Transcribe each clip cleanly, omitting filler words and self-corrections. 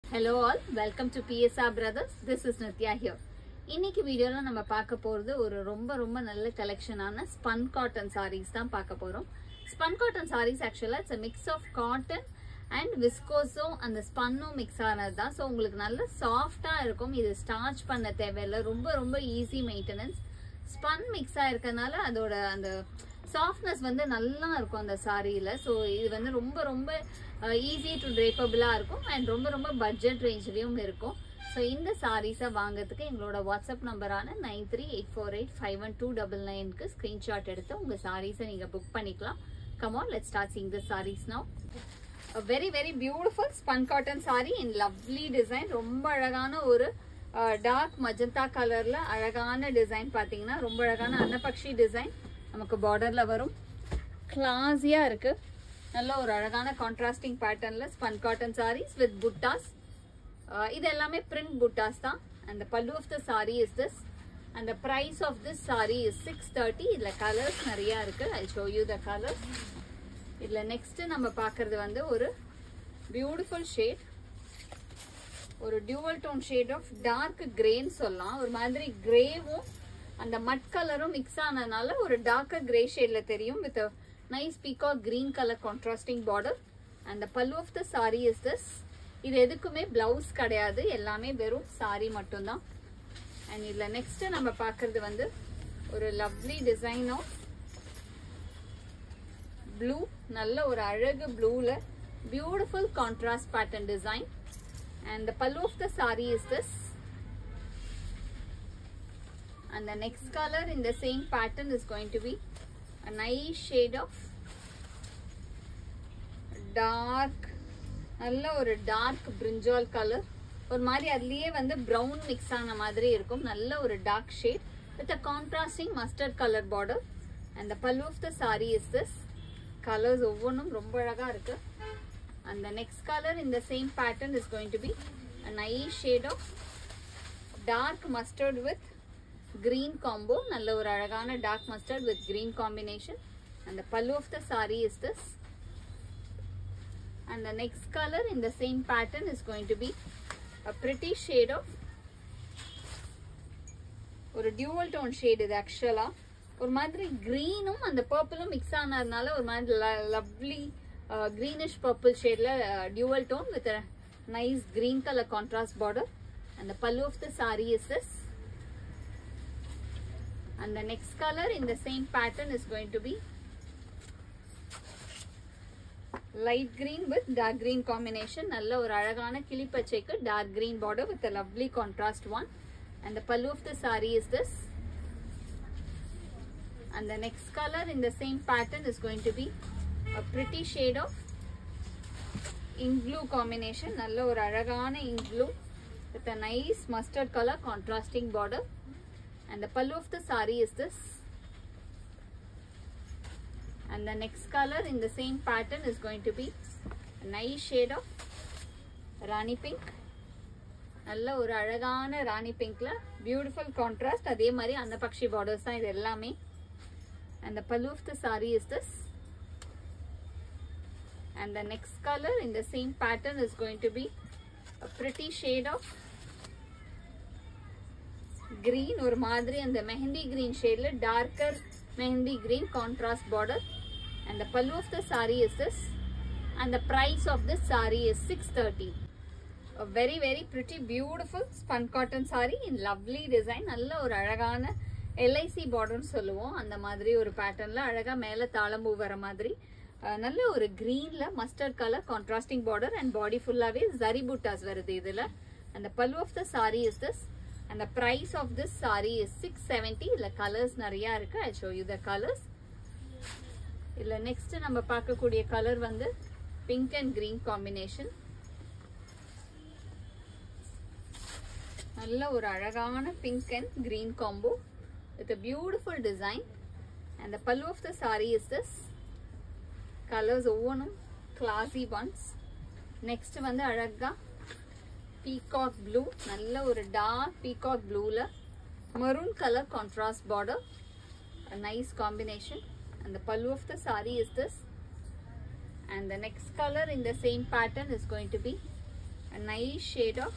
Hello all, welcome to PSR Brothers. This is Nitya here. இன்னைக்கு வீடியோல நம்ம பார்க்க போறது ஒரு ரொம்ப நல்ல கலெக்ஷனான spun cotton sarees தான் பார்க்க போறோம். Spun cotton sarees actually it's a mix of cotton and viscose and the spun mix ஆனது தான். So உங்களுக்கு நல்ல சாஃப்ட்டா இருக்கும். இது ஸ்டார்ச் பண்ண தேவையில்லை. ரொம்ப ஈஸி மெயின்டெனன்ஸ். Spun mix ஆயிருக்கனால அதோட அந்த சாஃப்ட்னஸ் வந்து நல்லா இருக்கும் அந்த சாரியில. ஸோ இது வந்து ரொம்ப ஈஸி டு ட்ரேப்பபிளா இருக்கும் அண்ட் ரொம்ப பட்ஜெட் ரேஞ்ச்லயும் இருக்கும். ஸோ இந்த சாரீஸை வாங்குறதுக்கு எங்களோட வாட்ஸ்அப் நம்பரான 9384851299க்கு ஸ்கிரீன்ஷாட் எடுத்து உங்க சாரீஸை நீங்க புக் பண்ணிக்கலாம். Come on, let's start seeing the sarees now. A very beautiful spun cotton saree in lovely design. ரொம்ப அழகான ஒரு டார்க் மஜந்தா கலர்ல அழகான டிசைன் பாத்தீங்கன்னா ரொம்ப அழகான அன்னபக்ஷி டிசைன் நமக்கு பார்டர்ல வரும். கிளாஸியா இருக்கு. நல்ல ஒரு அழகான கான்ட்ராஸ்டிங் பேட்டர்ன்ல spun cotton sarees with buttas. இது எல்லாமே print buttas தான். And the pallu of the saree is this. And the price of this saree is 630. இதுல கலர்ஸ் நிறைய இருக்கு. I'll show you the colors. இதுல நெக்ஸ்ட் நம்ம பார்க்கிறது வந்து ஒரு பியூட்டிஃபுல் ஷேட், ஒரு dual tone shade of dark கிரேன்னு சொல்லலாம். ஒரு மாதிரி கிரேவும் அந்த மட் கலரும் மிக்ஸ் ஆனதுனால ஒரு டார்க்கர் கிரே ஷேட்ல தெரியும். With nice peacock green colour contrasting border. And pallu of the saree is this. இது எதுக்குமே பிளவுஸ் கிடையாது, எல்லாமே வெறும் சாரி மட்டும்தான். அண்ட் இதுல நெக்ஸ்ட் நம்ம பார்க்கறது வந்து ஒரு லவ்லி டிசைன் ஆஃப் ப்ளூ. நல்ல ஒரு அழகு ப்ளூல beautiful contrast pattern design. And the pallu of the saree is this. And the next color in the same pattern is going to be a nice shade of dark, நல்ல ஒரு dark brinjal color. ஒரு மாதிரி அதுலயே வந்து brown mix ஆன மாதிரி இருக்கும். நல்ல ஒரு dark shade with a contrasting mustard color border. And the pallu of the saree is this. Colors ஒவ்வொன்றும் ரொம்ப அழகா இருக்கு. And the next color in the same pattern is going to be a nice shade of dark mustard with green combo. Nalla or alagana dark mustard with green combination. And the pallu of the saree is this. And the next color in the same pattern is going to be a pretty shade of or a dual tone shade is actually ஒரு மாதிரி greenum and the purple mix ஆனதுனால ஒரு மாதிரி lovely greenish purple shade dual tone with a nice green color contrast border. And the pallu of the saree is this. And the next color in the same pattern is going to be light green with dark green combination. Nalla or alagana kilipachekku dark green border with a lovely contrast one. And the pallu of the saree is this. And the next color in the same pattern is going to be a pretty shade of ink blue combination. Nalla or alagana ink blue with a nice mustard color contrasting border. And the pallu of the saree is this. And the next color in the same pattern is going to be a nice shade of Rani pink. Nalla or alagana Rani pink la beautiful contrast. Adhe mari annapakshi borders da idu ellame. And the pallu of the saree is this. And the next color in the same pattern is going to be a pretty shade of green or madri and the mehendi green shade la darker mehendi green contrast border. And the pallu of the saree is this. And the price of this saree is 630. A very pretty beautiful spun cotton saree in lovely design. Nalla or alagana LIC border சொல்லுவோம். அந்த மாதிரி ஒரு பேட்டர்ன்ல அழகா மேல தாளம்பூ வர மாதிரி நல்ல ஒரு கிரீன்ல mustard colour contrasting border and body ஃபுல்லாவே ஜரி புட்டாஸ் வருது இதுல. And the pallu of the saree is this. And the price of this saree is 670. இதுல கலர்ஸ் நிறைய இருக்கு. I'll show you the colors. இதுல நெக்ஸ்ட் நம்ம பார்க்கக்கூடிய கலர் வந்து பிங்க் அண்ட் கிரீன் காம்பினேஷன். நல்ல ஒரு அழகான pink and green combo with a beautiful design. And the pallu of the saree is this. Colors ovonum classy ones. Next வந்து அழகா peacock blue. நல்ல ஒரு dark peacock blue la maroon color contrast border. A nice combination. And the pallu of the saree is this. And the next color in the same pattern is going to be a nice shade of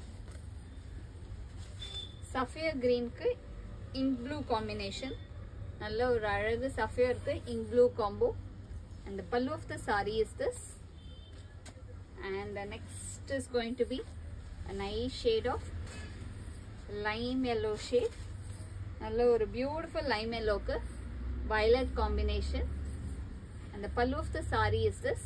sapphire green ku ink blue combination. Nalla or alagu sapphire ku ink blue combo. And the pallu of the saree is this. And the next is going to be a nice shade of lime yellow shade. Nalla or beautiful lime yellow ku violet combination. And the pallu of the saree is this.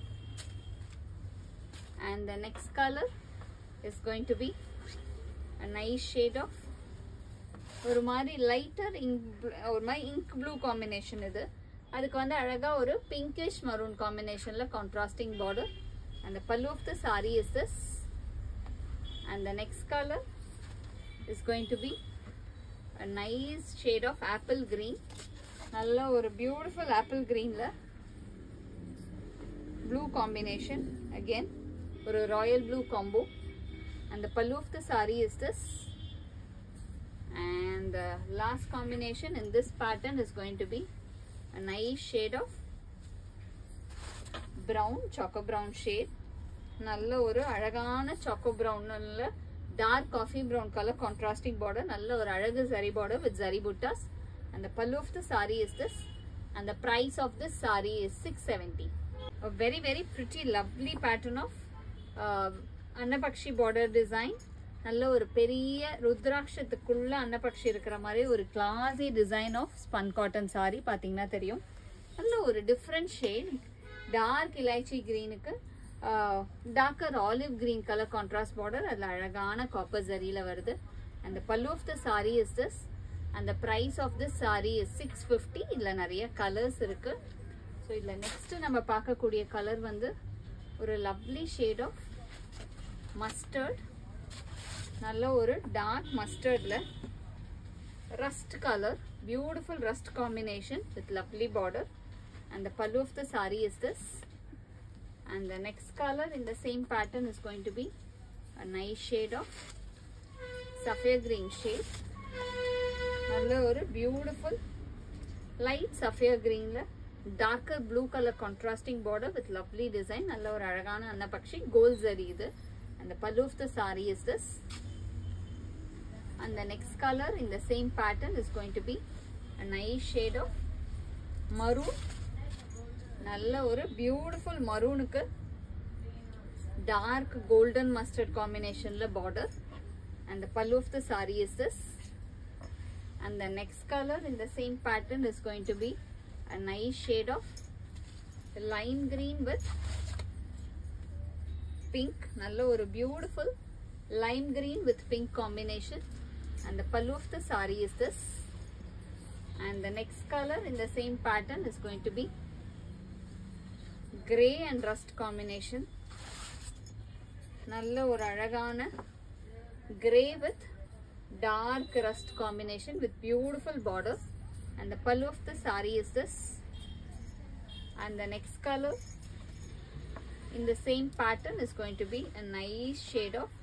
And the next color is going to be a nice shade of ஒரு மாதிரி lighter ஒரு மாதிரி ink blue combination இது. அதுக்கு வந்து அழகா ஒரு pinkish maroon combinationல contrasting border. And the pallu of the saree is this. And the next color is going to be a nice shade of apple green. நல்ல ஒரு beautiful apple greenல blue combination. Again ஒரு royal blue combo. And the pallu of the saree is this. And the last combination in this pattern is going to be a nice shade of brown, choco brown shade. நல்ல ஒரு அழகான choco brown நல்ல dark coffee brown color contrasting border. நல்ல ஒரு அழகு zari border with zari buttas. And the pallu of the saree is this. And the price of this saree is 670. A very very pretty lovely pattern of annapakshi border design. நல்ல ஒரு பெரிய ருத்ராட்சத்துக்குள்ள அன்னபக்ஷி இருக்கிற மாதிரி ஒரு classy design of spun cotton saree பார்த்தீங்கன்னா தெரியும். நல்ல ஒரு டிஃப்ரெண்ட் ஷேட் டார்க் இலைச்சி கிரீனுக்கு darker olive green colour contrast border. அதில் அழகான காப்பர் ஜரியில் வருது. அந்த pallu of the saree is this. அந்த price of this saree is 650. இதில் நிறைய கலர்ஸ் இருக்கு. ஸோ இதில் நெக்ஸ்ட் நம்ம பார்க்கக்கூடிய கலர் வந்து ஒரு லவ்லி ஷேட் ஆஃப் மஸ்டர்ட். நல்ல ஒரு டார்க் மஸ்டர்ட்ல rust colour, beautiful rust combination with lovely border. And the pallu of the saree is this. And the next color in the same pattern is going to be a nice shade of sapphire green shade. நல்ல ஒரு beautiful light sapphire greenல darker blue color contrasting border with lovely design. நல்ல ஒரு அழகான annapakshi gold zari இது. And the pallu of the saree is this. And the next color in the same pattern is going to be a nice shade of maroon. நல்ல ஒரு beautiful maroonக்கு dark golden mustard combinationல border. And the pallu of the saree is this. And the next color in the same pattern is going to be a nice shade of lime green with pink. நல்ல ஒரு beautiful lime green with pink combination. And the pallu of the saree is this. And the next color in the same pattern is going to be gray and rust combination. நல்ல ஒரு அழகான gray with dark rust combination with beautiful border. And the pallu of the saree is this. And the next color in the same pattern is going to be a nice shade of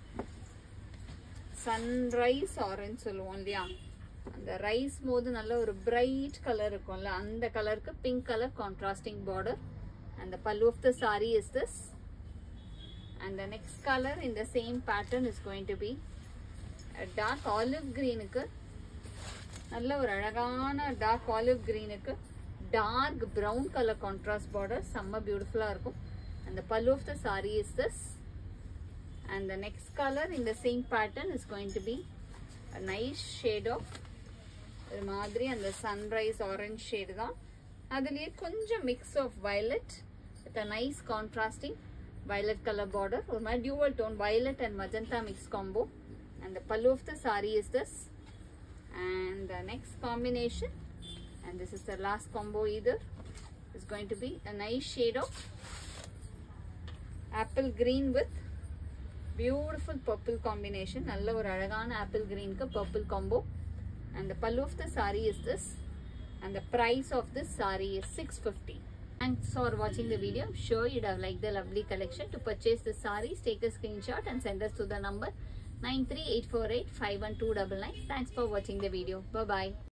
sunrise orange சொல்லுவோம் இல்லையா, அந்த rice போது நல்ல ஒரு bright colour இருக்கும்ல, அந்த கலருக்கு pink colour contrasting border. And the pallu of the saree is this. And the next color in the same pattern is going to be a dark olive greenக்கு நல்ல ஒரு அழகான டார்க் ஆலிவ் கிரீனுக்கு dark brown colour contrast border. செம்ம பியூட்டிஃபுல்லாக இருக்கும். And the pallu of the saree is this. And the next color in the same pattern is going to be a nice shade of ஒரு மாதிரி அந்த sunrise orange shade தான். அதுலேயே கொஞ்சம் mix of violet with a nice contrasting violet color border. ஒரு மாதிரி dual tone violet and magenta mix combo. And the pallu of the saree is this. And the next combination, and this is the last combo either, is going to be a nice shade of apple green with beautiful purple combination. நல்ல ஒரு அழகான apple green க்கு purple combo. And the pallu of the saree is this. And the price of this saree is 650. Thanks for watching the video. I'm sure you'd have liked the lovely collection. To purchase the sarees, take a screenshot and send us to the number 938485129. Thanks for watching the video. Bye bye.